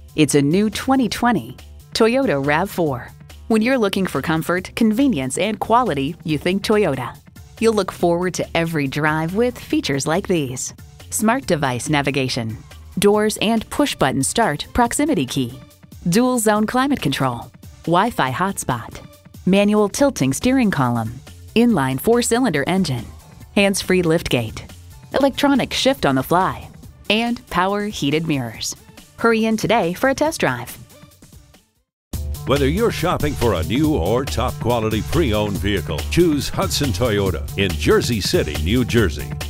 It's a new 2020 Toyota RAV4. When you're looking for comfort, convenience, and quality, you think Toyota. You'll look forward to every drive with features like these: smart device navigation, doors and push-button start proximity key, dual zone climate control, Wi-Fi hotspot, manual tilting steering column, inline 4-cylinder engine, hands-free liftgate, electronic shift on the fly, and power heated mirrors. Hurry in today for a test drive. Whether you're shopping for a new or top quality pre-owned vehicle, choose Hudson Toyota in Jersey City, New Jersey.